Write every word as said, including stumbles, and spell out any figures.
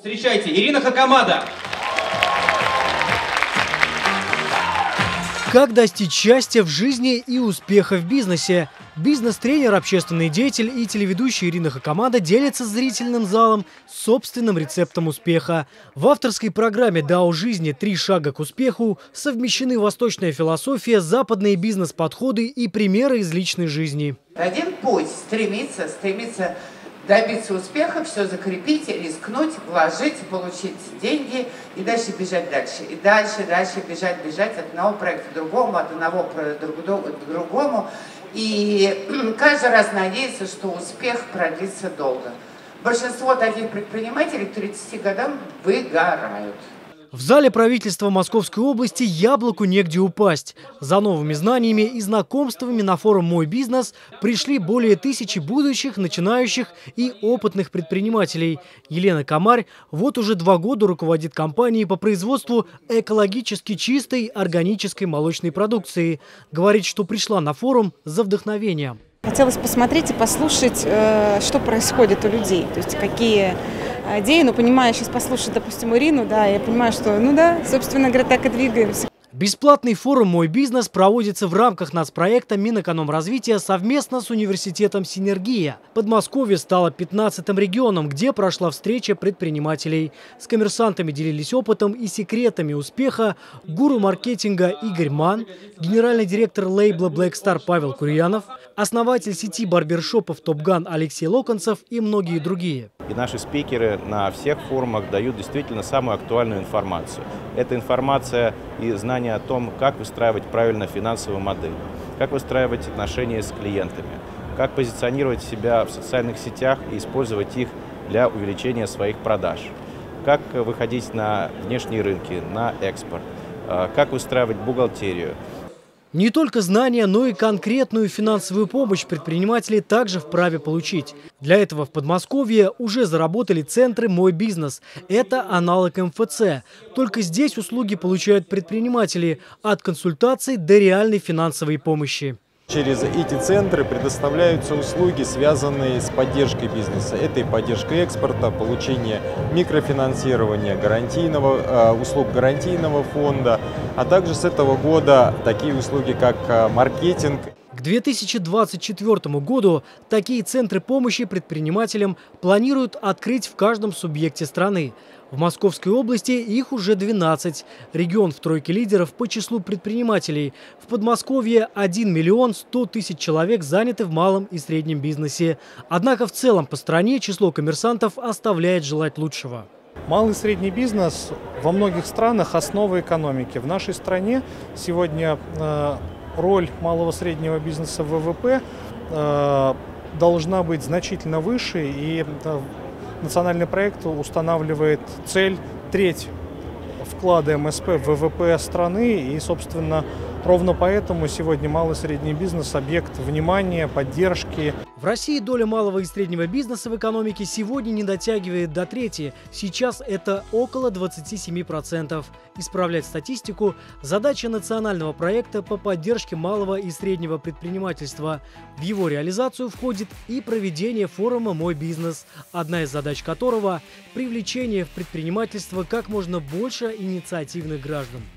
Встречайте, Ирина Хакамада. Как достичь счастья в жизни и успеха в бизнесе? Бизнес-тренер, общественный деятель и телеведущая Ирина Хакамада делится с зрительным залом собственным рецептом успеха. В авторской программе «дао жизни. Три шага к успеху» совмещены восточная философия, западные бизнес-подходы и примеры из личной жизни. Один путь – стремиться, стремиться добиться успеха, все закрепить, рискнуть, вложить, получить деньги и дальше бежать дальше. И дальше, дальше бежать, бежать от одного проекта к другому, от одного проекта к другому. И каждый раз надеется, что успех продлится долго. Большинство таких предпринимателей к тридцати годам выгорают. В зале правительства Московской области яблоку негде упасть. За новыми знаниями и знакомствами на форум «Мой бизнес» пришли более тысячи будущих, начинающих и опытных предпринимателей. Елена Комарь вот уже два года руководит компанией по производству экологически чистой органической молочной продукции. Говорит, что пришла на форум за вдохновением. Хотелось посмотреть и послушать, что происходит у людей, то есть какие идеи, но понимаю, сейчас послушать, допустим, Ирину, да, я понимаю, что, ну да, собственно говоря, так и двигаемся. Бесплатный форум «Мой бизнес» проводится в рамках нацпроекта Минэкономразвития совместно с университетом «Синергия». Подмосковье стало пятнадцатым регионом, где прошла встреча предпринимателей. С коммерсантами делились опытом и секретами успеха гуру маркетинга Игорь Ман, генеральный директор лейбла Black Star Павел Курьянов, основатель сети барбершопов «Топган» Алексей Локонцев и многие другие. И наши спикеры на всех форумах дают действительно самую актуальную информацию. Это информация и знания о том, как выстраивать правильно финансовую модель, как выстраивать отношения с клиентами, как позиционировать себя в социальных сетях и использовать их для увеличения своих продаж, как выходить на внешние рынки, на экспорт, как выстраивать бухгалтерию. Не только знания, но и конкретную финансовую помощь предприниматели также вправе получить. Для этого в Подмосковье уже заработали центры «Мой бизнес». Это аналог эм эф цэ. Только здесь услуги получают предприниматели от консультаций до реальной финансовой помощи. Через эти центры предоставляются услуги, связанные с поддержкой бизнеса. Это и поддержка экспорта, получение микрофинансирования, гарантийного, услуг гарантийного фонда, а также с этого года такие услуги, как маркетинг. К две тысячи двадцать четвёртому году такие центры помощи предпринимателям планируют открыть в каждом субъекте страны. В Московской области их уже двенадцать. Регион в тройке лидеров по числу предпринимателей. В Подмосковье один миллион сто тысяч человек заняты в малом и среднем бизнесе. Однако в целом по стране число коммерсантов оставляет желать лучшего. Малый и средний бизнес во многих странах – основа экономики. В нашей стране сегодня э, роль малого и среднего бизнеса в вэ вэ пэ э, должна быть значительно выше, и э, национальный проект устанавливает цель треть вклада эм эс пэ в вэ вэ пэ страны, и, собственно, ровно поэтому сегодня малый и средний бизнес – объект внимания, поддержки. В России доля малого и среднего бизнеса в экономике сегодня не дотягивает до трети. Сейчас это около двадцати семи процентов. Исправлять статистику – задача национального проекта по поддержке малого и среднего предпринимательства. В его реализацию входит и проведение форума «Мой бизнес», одна из задач которого – привлечение в предпринимательство как можно больше инициативных граждан.